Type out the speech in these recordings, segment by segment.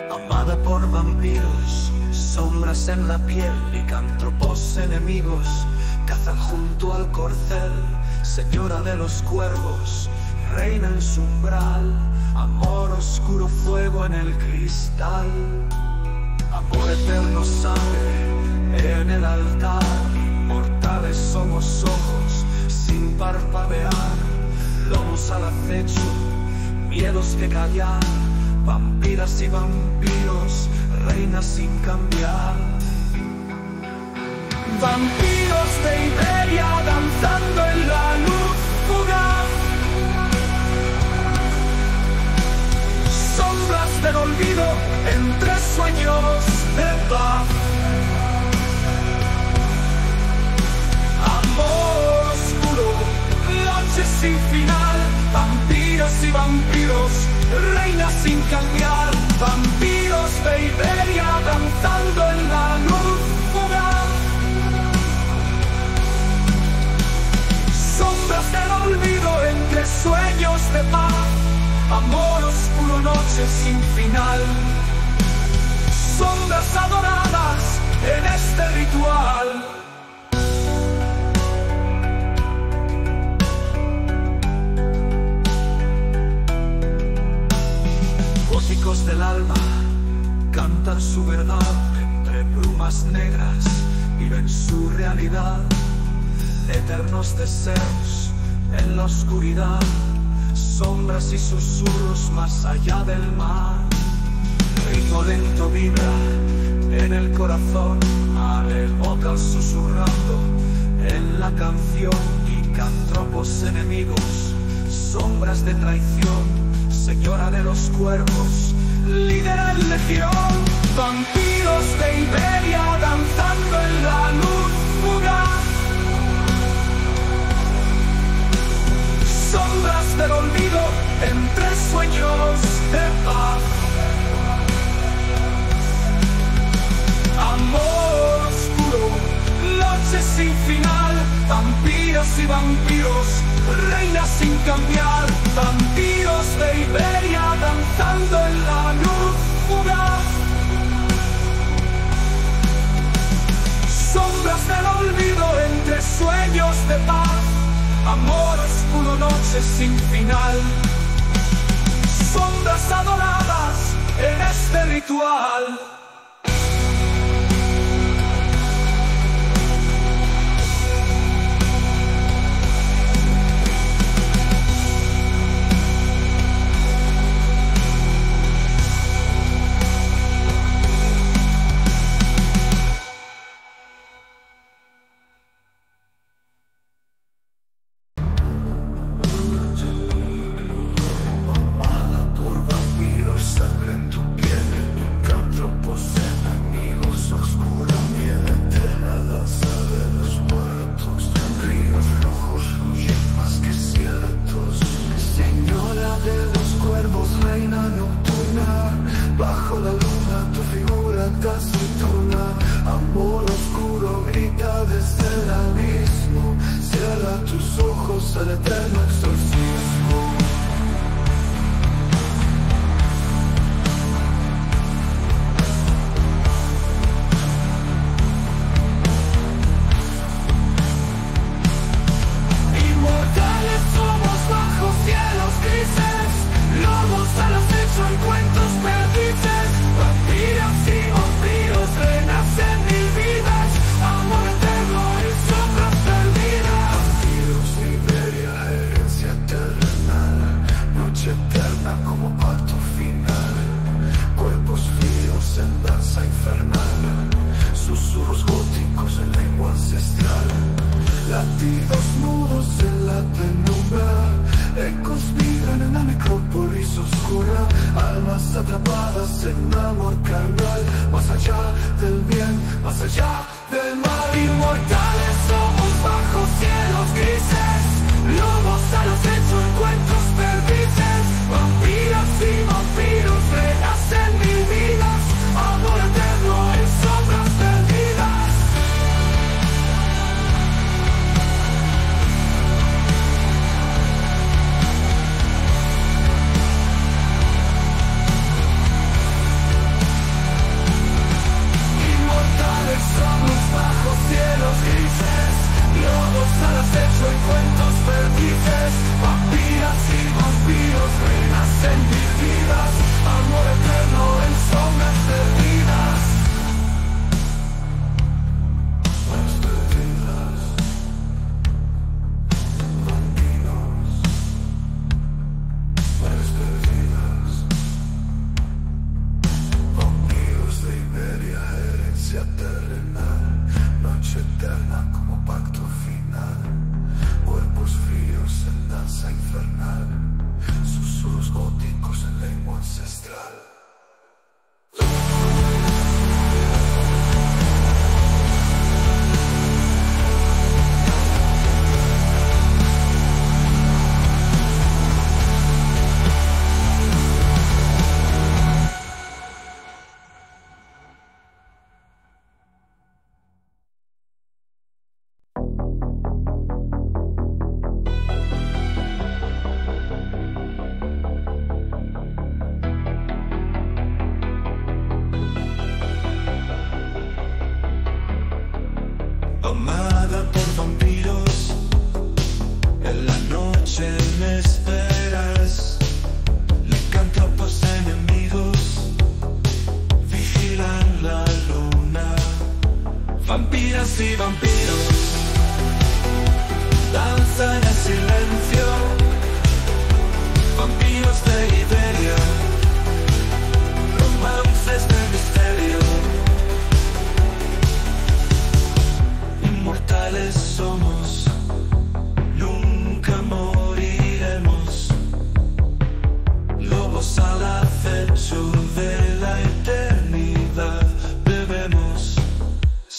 amada por vampiros, sombras en la piel, licántropos enemigos, cazan junto al corcel, señora de los cuervos, reina en su umbral, amor oscuro, fuego en el cristal, amor eterno, sangre en el altar, inmortales somos ojos sin parpadear, lobos al acecho, miedos que callar, vampiras y vampiros, reinas sin cambiar. Vampiros de Iberia danzando en la luz fugaz, sombras del olvido entre sueños de paz. Amor oscuro, noche sin final, vampiras y vampiros, reinas sin cambiar. Vampiros de Iberia danzando en la luz fugaz, sombras del olvido entre sueños de paz. Amor oscuro, noche sin final, sombras adoradas en este ritual. Góticos del alma cantan su verdad, entre brumas negras viven su realidad, eternos deseos en la oscuridad, sombras y susurros más allá del mar. Ritmo lento vibra en el corazón, abre vocal susurrando en la canción, licántropos enemigos, sombras de traición, señora de los cuervos, líder en legión. Vampiros de Iberia danzando en la luz fugaz, sombras del olvido entre sueños de paz. Amor oscuro, noche sin final, vampiras y vampiros, reinas sin cambiar. Vampiros de Iberia danzando en la luz fugaz, sombras del olvido entre sueños de paz. Amor oscuro, noche sin final, sombras adoradas en este ritual.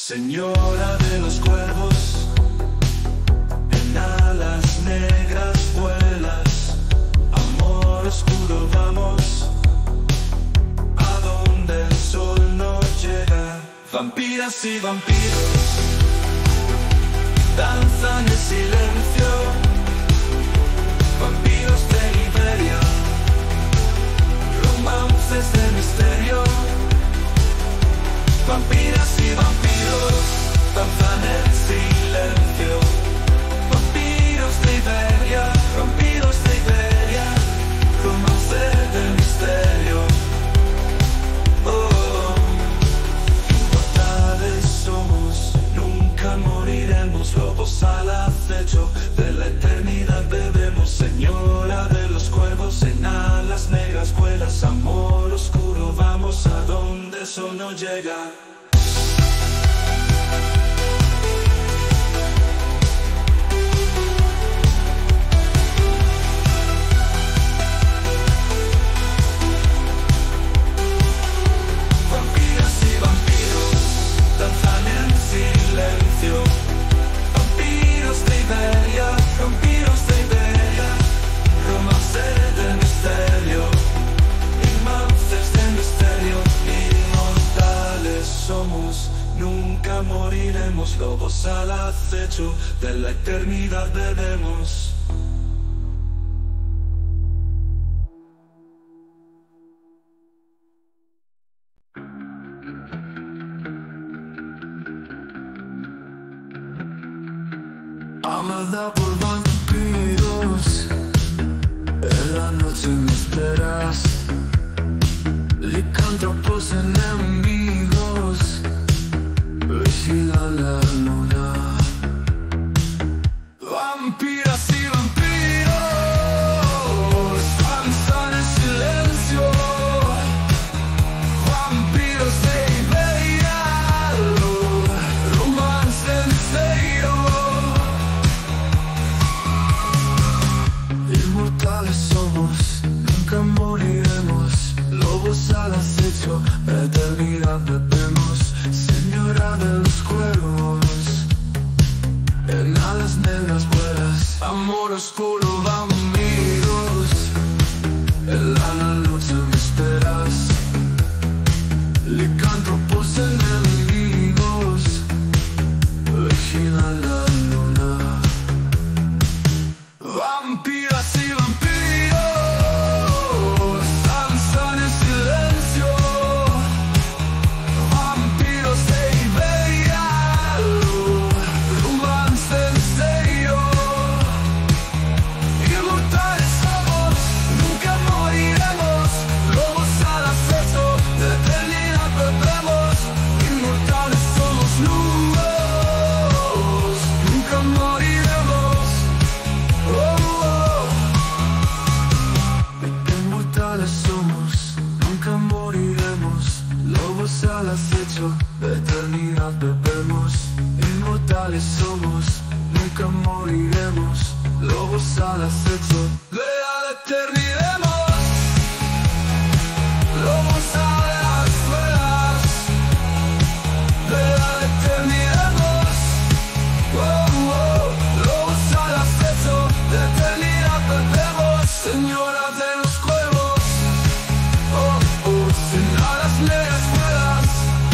Señora de los cuervos, en alas negras vuelas, amor oscuro vamos, a donde el sol no llega. Vampiras y vampiros danzan en silencio, vampiros de Iberia, romances de misterio. Vampiras y vampiros danzan en silencio, vampiros de Iberia, vampiros de Iberia, romances de misterio. Oh, inmortales somos, nunca moriremos, lobos al acecho, de la eternidad bebemos. Señora de los cuervos, en alas negras vuelas, amor oscuro vamos, a donde el sol no llega. Vampiras y vampiros danzan en silencio, vampiros de Iberia, vampiros de Iberia, romance de misterio, romances de misterio. Inmortales somos, nunca moriremos, lobos al acecho, de la eternidad bebemos. Amada por vampiros, en la noche me esperas, licántropos enemigos, vigila la luna. Vampiras y vampiros danzan en silencio, vampiros de Iberia, romance en serio. Inmortales somos, nunca moriremos, lobos al acecho, eternidad bebemos. Señora de los cuervos, en alas negras vuelas, amor oscuro vampiros, en la noche me esperas, licántropos enemigos, vigila la luna. Vampiras y vampiros danzan en silencio, vampiros de Iberia, romance en serio. Inmortales somos, nunca moriremos, lobos al acecho, de eternidad bebemos. Inmortales somos, lobos, nunca moriremos. Inmortales somos, nunca moriremos, lobos al acecho, de eternidad bebemos. Inmortales somos, nunca moriremos, lobos al acecho, de la eternidad. Lobos a las ruedas, de la eternidad. Lobos al acecho, de eternidad bebemos. Señora de los cuervos, en alas negras vuelas,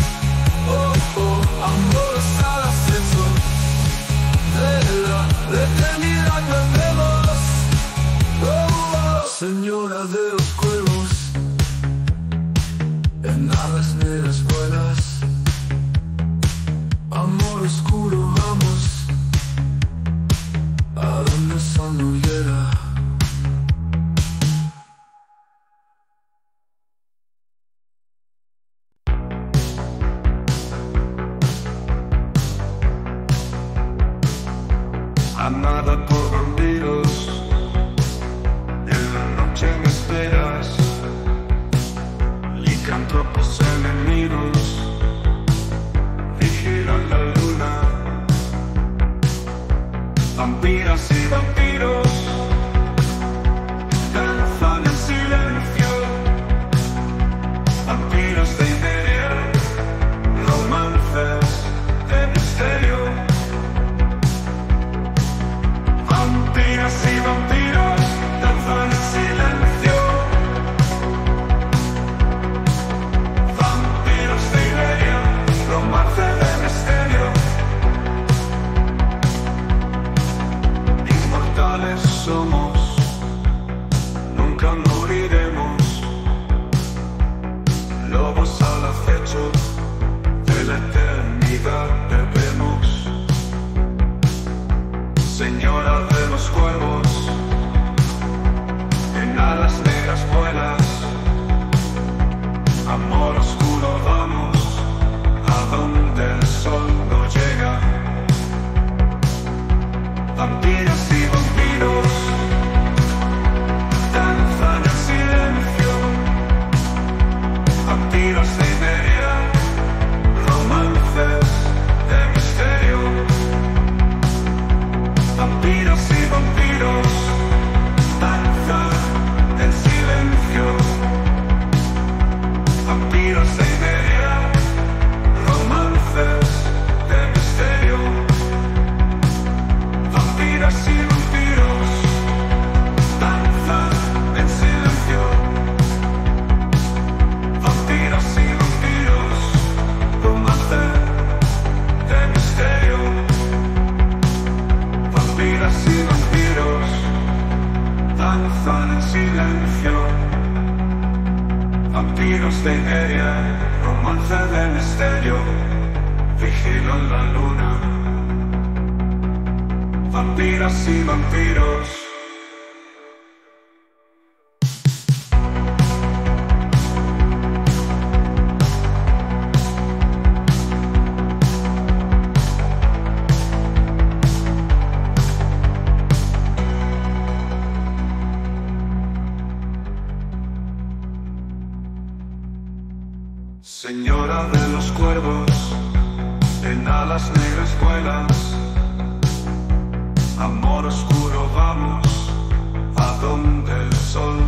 amores al acecho, de la eternidad bebemos. Señora de los cuervos, en alas negras vuelas, amor oscuro vamos, a donde el sol no llega. Amada por vampiros, en la noche me esperas, licántropos enemigos, vigilan la luna. Vampiras y vampiros danzan en silencio, vampiros de Iberia, romances Vampiros de Eria, romance de misterio, vigilo en la luna. Vampiras y vampiros. Señora de los cuervos, en alas negras vuelas. Amor oscuro, vamos a donde el sol